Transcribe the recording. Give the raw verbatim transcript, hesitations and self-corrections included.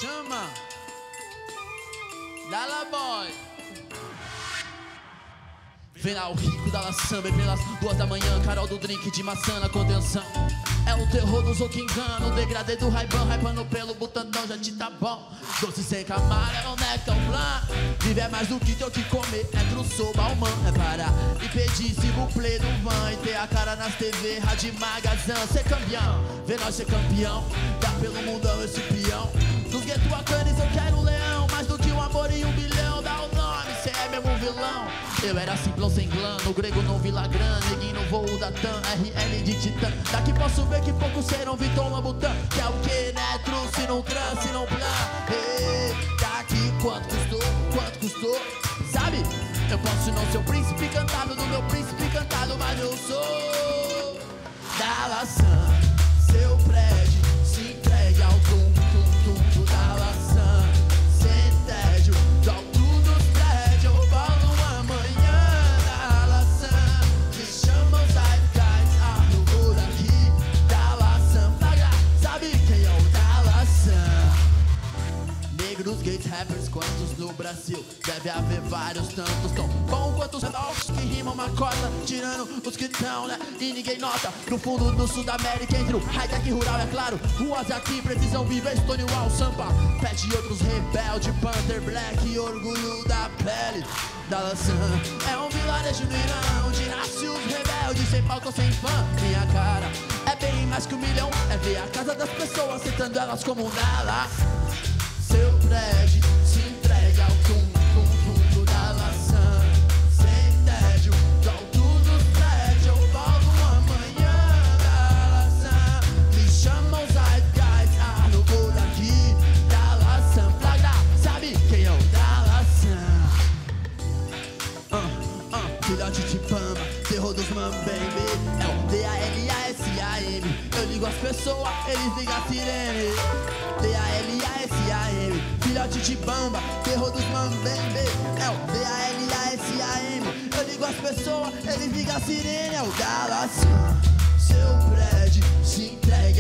chama Dala Boy. Vem lá o rico da laçã, bem pelas duas da manhã, Carol do drink de maçã na contenção. É o terror dos que engana, o degradê do Ray-Ban, hypando pelo butandão, já te tá bom. Doce sem camarão, néctar, flan. Viver é mais do que ter o que comer, é cruçou, balmã. É parar e pedir se buplê do van e ter a cara nas T V, rádio magazã. Ser campeão, vê nós ser campeão, dá pelo mundão esse peão. Dos guetos a canis eu quero um leão, mais do que um amor e um bilhão. Dá o nome, cê é mesmo um vilão. Eu era simplão sem glã, no grego não vi lagrã, neguinho no voo da Tam, R L de Titã. Daqui posso ver que poucos serão Vitor Lambutan. Que é o que, Netro, se não trans, se não plan. Ei, daqui quanto custou, quanto custou, sabe? Eu posso não ser o príncipe cantado do meu príncipe cantado, mas eu sou da laçã. Seu prédio se entregue ao tum, tum, tum, tum da laçã. Sem tédio, do alto dos prédios eu bolo amanhã da laçã. Me chamam Zeitgeist, arrugou daqui da laçã. Sabe quem é o da laçã? Negros, gays, rappers, quantos no Brasil? Deve haver vários, tantos tão bom quanto os redondos que rimam uma cota, tirando os que tão, né? E ninguém nota. No fundo do sul da América, entre o high-tech rural, é claro. Ruas aqui precisam viver Stonewall, Sampa, Pet e outros rebelde, Panther Black, orgulho da pele da laçã. É um vilarejo no Irã, onde nasce os rebeldes, sem palco, sem fã. Minha cara é bem mais que um milhão, é ver a casa das pessoas, aceitando elas como um dala. Seu prédio se entrega ao tum, tum, tum, tum da laçã. Sem tédio, do alto dos prédios eu volto amanhã da laçã. Me chamam Zeitgeist, arrugou daqui da laçã. Flagra, sabe quem é o da laçã? Uh, uh, filhote de Pama, terror dos Mambembe. É o D A L A S A M. Eu ligo as pessoas, eles ligam a sirene. D A L A S A M, filhote de bamba, terror dos Mambembe. É o D A L A S A M. Eu ligo as pessoas, eles ligam a sirene. É o da laçã. Seu prédio se entrega